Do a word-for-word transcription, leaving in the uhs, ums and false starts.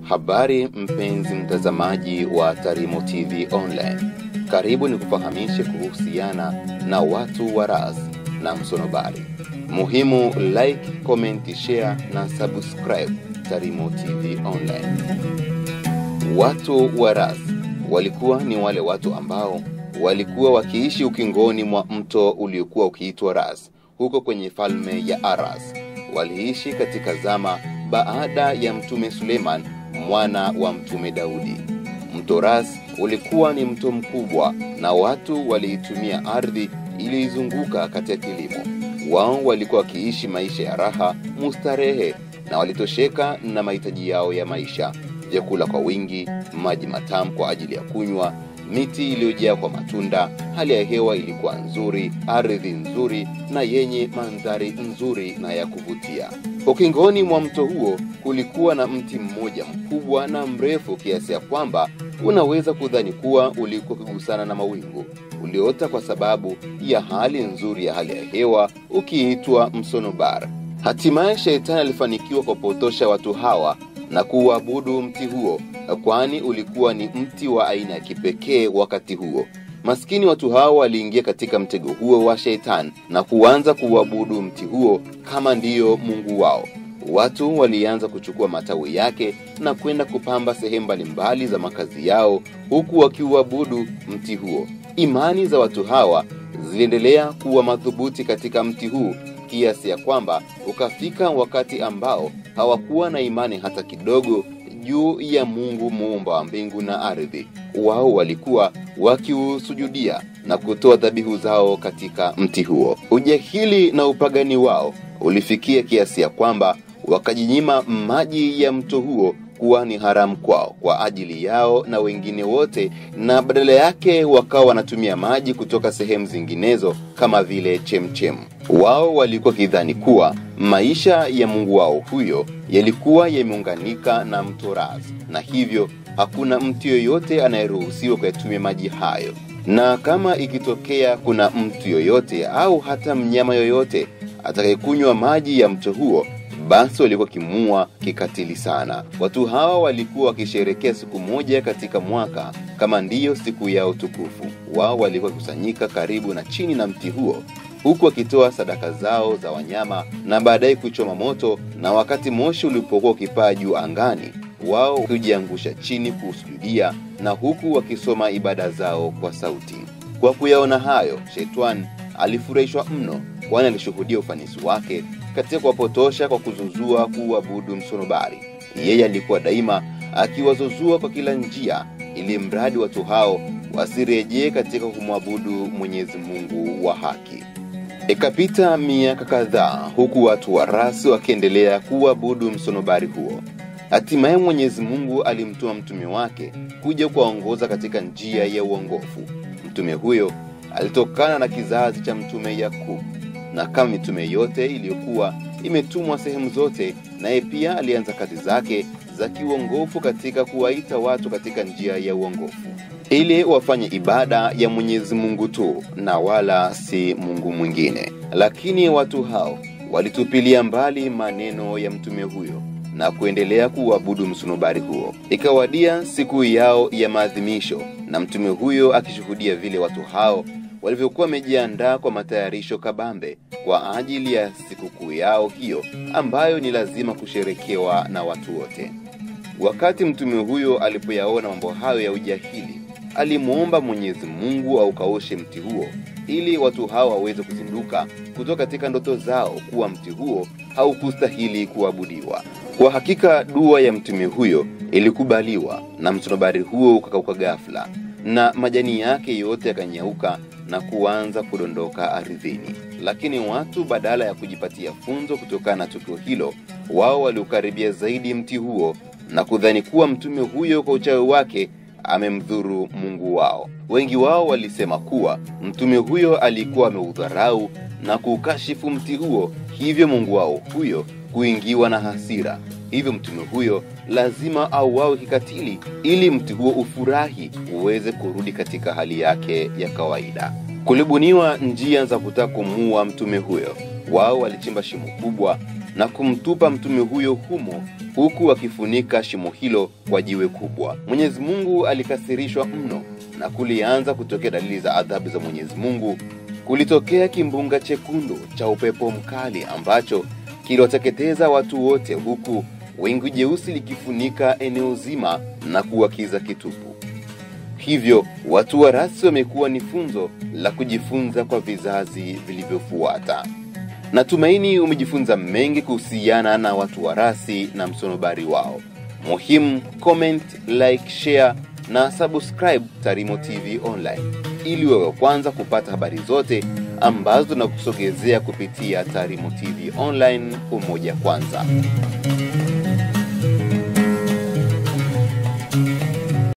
Habari mpenzi mtazamaji wa Tarimo T V Online. Karibu ni kufahamishe kuhusiana na watu wa Ras na msonobari. Muhimu like, comment, share na subscribe Tarimo T V Online. Watu wa Ras walikuwa ni wale watu ambao walikuwa wakiishi ukingoni mwa mto uliokuwa ukiitwa Ras, huko kwenye falme ya Aras. Waliishi katika zama baada ya mtume Suleiman mwana wa mtume Daudi. Mto Ras ulikuwa ni mto mkubwa na watu waliitumia ardhi iliizunguka katika kilimo. Wao walikuwa wakiishi maisha ya raha, mustarehe na walitosheka na mahitaji yao ya maisha. Vyakula kwa wingi, maji matamu kwa ajili ya kunywa, miti iliyojaa kwa matunda, hali ya hewa ilikuwa nzuri, ardhi nzuri na yenye mandhari nzuri na ya kuvutia. Ukingoni mwa mto huo kulikuwa na mti mmoja mkubwa na mrefu kiasi ya kwamba unaweza kudhani kuwa ulikuwa ukigusana na mawingu. Uliota kwa sababu ya hali nzuri ya hali ya hewa, ukiitwa msonobar. Hatimaye shetani alifanikiwa kupotosha watu hawa na kuabudu mti huo, kwani ulikuwa ni mti wa aina ya kipekee wakati huo. Maskini watu hao waliingia katika mtego huo wa shetani na kuanza kuabudu mti huo kama ndiyo Mungu wao. Watu walianza kuchukua matawi yake na kwenda kupamba sehemu mbalimbali za makazi yao huku wakiuabudu mti huo. Imani za watu hawa ziliendelea kuwa madhubuti katika mti huu kiasi ya kwamba ukafika wakati ambao hawakuwa na imani hata kidogo juu ya Mungu muumba wa mbingu na ardhi. Wao walikuwa wakiusujudia na kutoa dhabihu zao katika mti huo. Ujahili na upagani wao ulifikia kiasi ya kwamba wakajinyima maji ya mto huo kuwa ni haramu kwao kwa ajili yao na wengine wote, na badala yake wakawa wanatumia maji kutoka sehemu zinginezo kama vile chemchem. Wao walikuwa kidhani kuwa maisha ya Mungu wao huyo yalikuwa yameunganika na mto Ras, na hivyo hakuna mtu yoyote anayeruhusiwa kuyatumia maji hayo. Na kama ikitokea kuna mtu yoyote au hata mnyama yoyote atakayekunywa maji ya mto huo, basi walikuwa kimua kikatili sana. Watu hawa walikuwa wakisherehekea siku moja katika mwaka kama ndiyo siku yao tukufu. Wao walikuwa kusanyika karibu na chini na mti huo, huku wakitoa sadaka zao za wanyama na baadaye kuchoma moto, na wakati moshi ulipokuwa ukipaa juu angani, wao hujiangusha chini kusujudia na huku wakisoma ibada zao kwa sauti. Kwa kuyaona hayo, shetani alifurahishwa mno, kwani alishuhudia ufanisi wake katika kuwapotosha kwa kuzuzua kuabudu msonobari. Yeye alikuwa daima akiwazuzua kwa kila njia ili mradi watu hao wasirejee katika kumwabudu Mwenyezi Mungu wa haki. Ikapita miaka kadhaa huku watu wa Ras wakiendelea kuabudu msonobari huo. Hatimaye Mwenyezi Mungu alimtuma mtume wake kuja kuwaongoza katika njia ya uongofu. Mtume huyo alitokana na kizazi cha mtume Yakub, na kama mitume yote iliyokuwa imetumwa sehemu zote, naye pia alianza kazi zake za kiuongofu katika kuwaita watu katika njia ya uongofu ili wafanye ibada ya Mwenyezi Mungu tu na wala si Mungu mwingine. Lakini watu hao walitupilia mbali maneno ya mtume huyo na kuendelea kuabudu msonobari huo. Ikawadia siku yao ya maadhimisho, na mtume huyo akishuhudia vile watu hao walivyokuwa wamejiandaa kwa matayarisho kabambe kwa ajili ya sikukuu yao hiyo ambayo ni lazima kusherekewa na watu wote. Wakati mtume huyo alipoyaona mambo hayo ya ujahili, alimuomba Mwenyezi Mungu aukaushe mti huo ili watu hao waweze kuzinduka kutoka katika ndoto zao kuwa mti huo haukustahili kuabudiwa. Kwa hakika dua ya mtume huyo ilikubaliwa, na msonobari huo ukakauka ghafla na majani yake yote yakanyauka na kuanza kudondoka ardhini. Lakini watu badala ya kujipatia funzo kutokana na tukio hilo, wao waliukaribia zaidi mti huo na kudhani kuwa mtume huyo kwa uchawi wake amemdhuru Mungu wao. Wengi wao walisema kuwa mtume huyo alikuwa ameudharau na kukashifu mti huo, hivyo Mungu wao huyo kuingiwa na hasira. Hivyo mtume huyo lazima auawe kikatili ili mti huo ufurahi uweze kurudi katika hali yake ya kawaida. Kulibuniwa njia za kutaka kumuua mtume huyo. Wao walichimba shimo kubwa na kumtupa mtume huyo humo, huku akifunika shimo hilo kwa jiwe kubwa. Mwenyezi Mungu alikasirishwa mno na kulianza kutokea dalili za adhabu za Mwenyezi Mungu. Kulitokea kimbunga chekundu cha upepo mkali ambacho kiloteketeza watu wote, huku wingu jeusi likifunika eneo zima na kuwakiza kitupu. Hivyo watu wa rasi wamekuwa ni funzo la kujifunza kwa vizazi vilivyofuata. Natumaini umejifunza mengi kuhusiana na watu wa rasi na msonobari wao. Muhimu comment, like, share na subscribe Tarimo T V Online ili wewe kwanza kupata habari zote ambazo tunakusogezea kupitia Tarimo T V Online umoja kwanza.